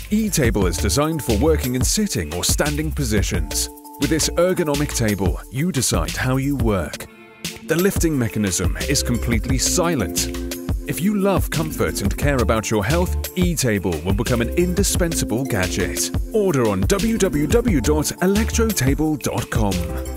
E-Table is designed for working in sitting or standing positions. With this ergonomic table, you decide how you work. The lifting mechanism is completely silent. If you love comfort and care about your health, E-Table will become an indispensable gadget. Order on www.electrotable.com.